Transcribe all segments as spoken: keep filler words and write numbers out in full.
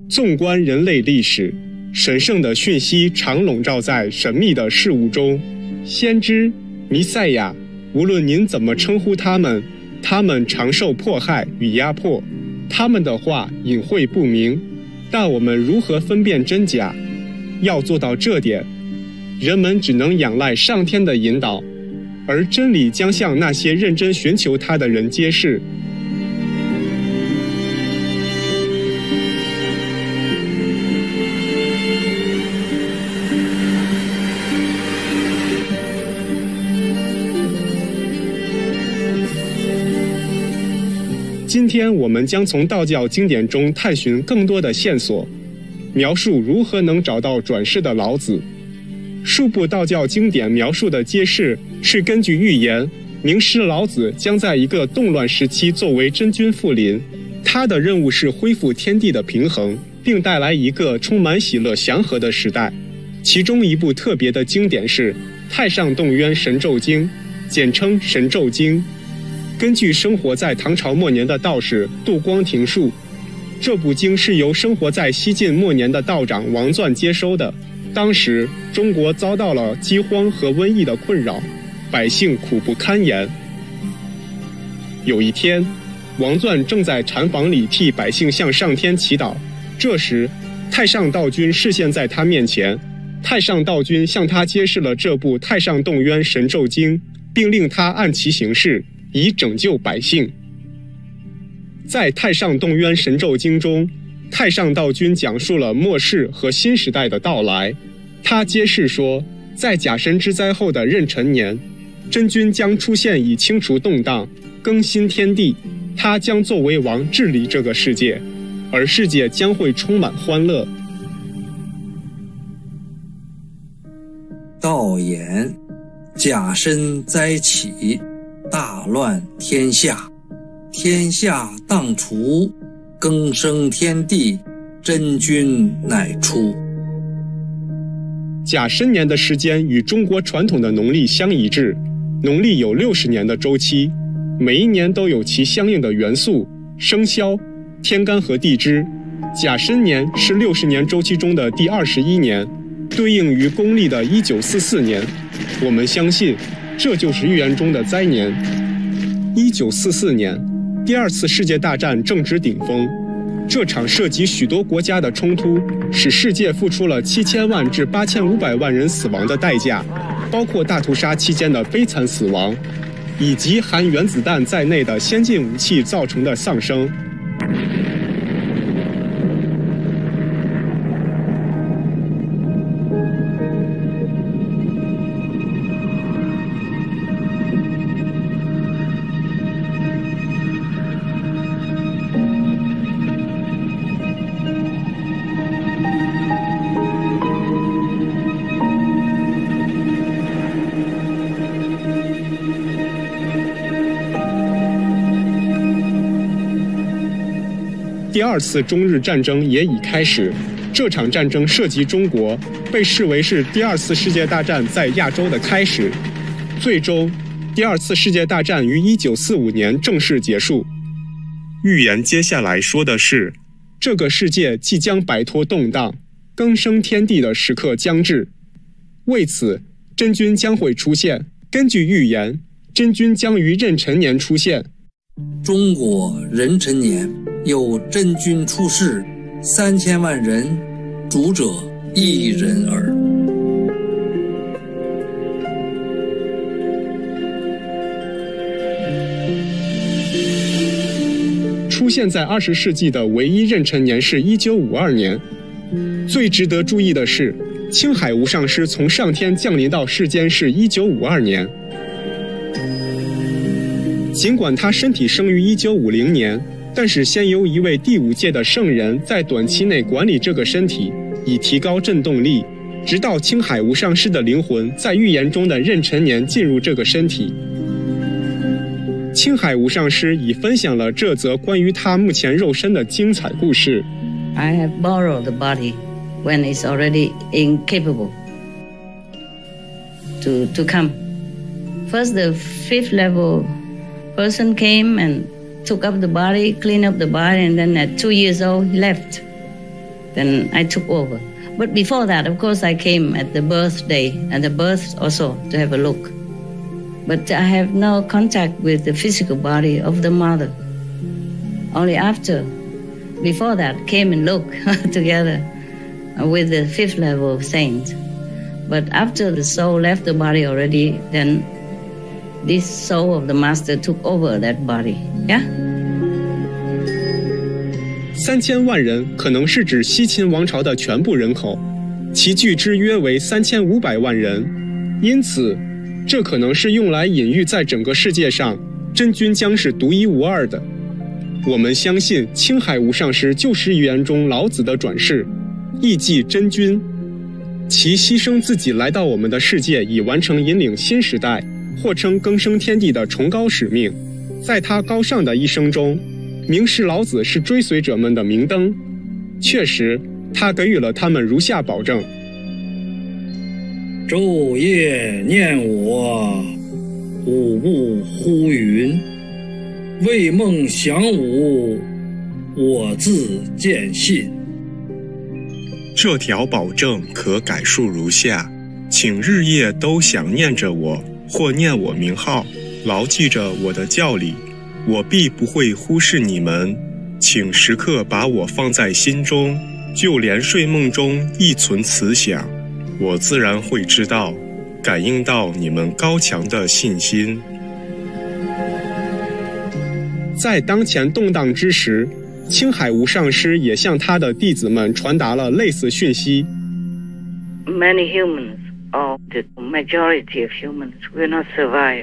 纵观人类历史，神圣的讯息常笼罩在神秘的事物中。先知、弥赛亚，无论您怎么称呼他们，他们常受迫害与压迫，他们的话隐晦不明，但我们如何分辨真假？要做到这点，人们只能仰赖上天的引导，而真理将向那些认真寻求它的人揭示。今天我们将从道教经典中探寻更多的线索，描述如何能找到转世的老子。数部道教经典描述的揭示是根据预言，名师老子将在一个动乱时期作为真君复临，他的任务是恢复天地的平衡，并带来一个充满喜乐祥和的时代。其中一部特别的经典是《太上洞渊神咒经》，简称神咒经。根据生活在唐朝末年的道士杜光庭述，这部经是由生活在西晋末年的道长王纂接收的。当时中国遭到了饥荒和瘟疫的困扰，百姓苦不堪言。有一天，王纂正在禅房里替百姓向上天祈祷，这时太上道君视现在他面前，太上道君向他揭示了这部《太上洞渊神咒经》，并令他按其行事，以拯救百姓。在《太上洞渊神咒经》中，太上道君讲述了末世和新时代的到来。他揭示说，在甲申之灾后的壬辰年，真君将出现，以清除动荡，更新天地。他将作为王治理这个世界，而世界将会充满欢乐。 道言：甲申灾起，大乱天下，天下荡除，更生天地，真君乃出。 甲申年的时间与中国传统的农历相一致，农历有六十年的周期，每一年都有其相应的元素、生肖、天干和地支。甲申年是六十年周期中的第二十一年，对应于公历的一九四四年。我们相信，这就是预言中的灾年。一九四四年，第二次世界大战正值顶峰，这场涉及许多国家的冲突，使世界付出了七千万至八千五百万人死亡的代价，包括大屠杀期间的悲惨死亡，以及含原子弹在内的先进武器造成的丧生。第二次中日战争也已开始，这场战争涉及中国，被视为是第二次世界大战在亚洲的开始。最终，第二次世界大战于一九四五年正式结束。预言接下来说的是，这个世界即将摆脱动荡，更生天地的时刻将至。为此，真君将会出现。根据预言，真君将于壬辰年出现。 中国壬辰年有真君出世，三千万人，主者一人耳。 出现在二十世纪的唯一壬辰年是一九五二年。最值得注意的是，青海无上师从上天降临到世间是一九五二年。尽管他身体生于一九五零年，但是先由一位第五界的圣人在短期内管理这个身体，以提高振动力，直到青海无上师的灵魂在预言中的壬辰年进入这个身体。青海无上师已分享了这则关于他目前肉身的精彩故事。 I have borrowed the body when it's already incapable to, to come. First, the fifth level person came and took up the body, cleaned up the body, and then at two years old, he left. then I took over. But before that, of course, I came at the birthday and the birth also to have a look. But I have no contact with the physical body of the mother. Only after, before that, came and looked together with the fifth level of saints. But after the soul left the body already, then this soul of the master took over that body. Yeah? 三千万人可能是指西秦王朝的全部人口，其据之约为三千五百万人。因此，这可能是用来隐喻在整个世界上，真君将是独一无二的。我们相信青海无上师旧时预言中老子的转世，亦即真君。其牺牲自己来到我们的世界，以完成引领新时代，或称更生天地的崇高使命。在他高尚的一生中，明示老子是追随者们的明灯。确实，他给予了他们如下保证： 昼夜念我，五步呼云，为梦降吾，我自见信。 这条保证可改述如下：请日夜都想念着我，或念我名号，牢记着我的教理，我必不会忽视你们。请时刻把我放在心中，就连睡梦中亦存此想，我自然会知道，感应到你们高强的信心。 在当前动荡之时，青海无上师也向他的弟子们传达了类似讯息。 Many humans, or the majority of humans, will not survive.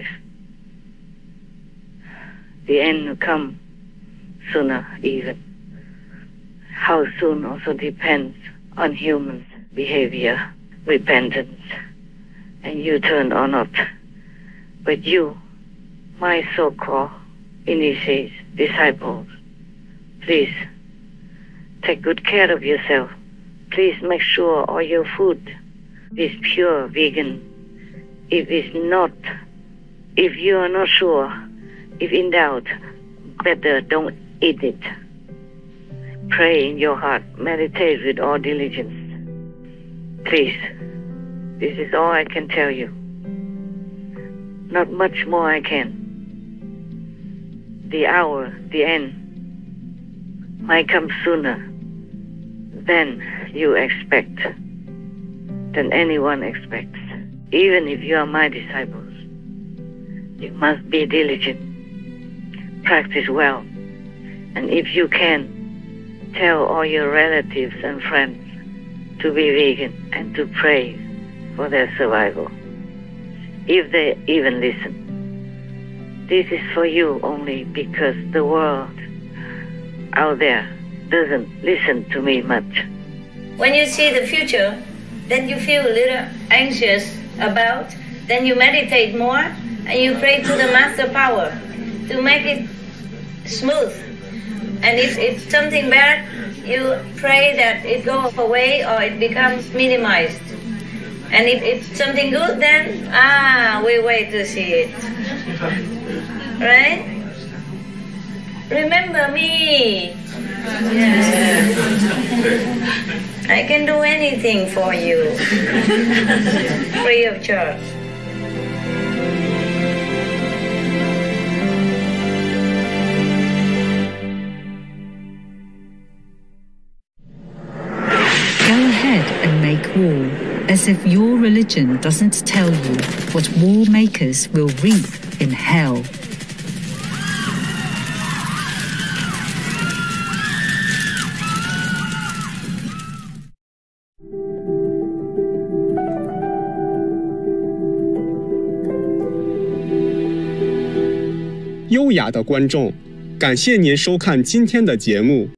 The end will come sooner even. How soon also depends on humans' behavior, repentance, and you turn or not. But you, my so-called initiates, disciples, please take good care of yourself. Please make sure all your food is pure vegan. If it's not, if you are not sure, if in doubt, better don't eat it. Pray in your heart, meditate with all diligence. Please, this is all I can tell you. Not much more I can. The hour, the end, might come sooner than you expect, than anyone expects. Even if you are my disciples, you must be diligent, practice well, and if you can, tell all your relatives and friends to be vegan and to pray for their survival, if they even listen. This is for you only because the world out there doesn't listen to me much. When you see the future that you feel a little anxious about, then you meditate more and you pray to the master power to make it smooth. And if it's something bad, you pray that it goes away or it becomes minimized. And if it's something good, then, ah, we wait to see it. Right? Remember me. Yeah. I can do anything for you. Free of charge. Go ahead and make war, as if your religion doesn't tell you what war makers will reap in hell. 优雅的观众，感谢您收看今天的节目。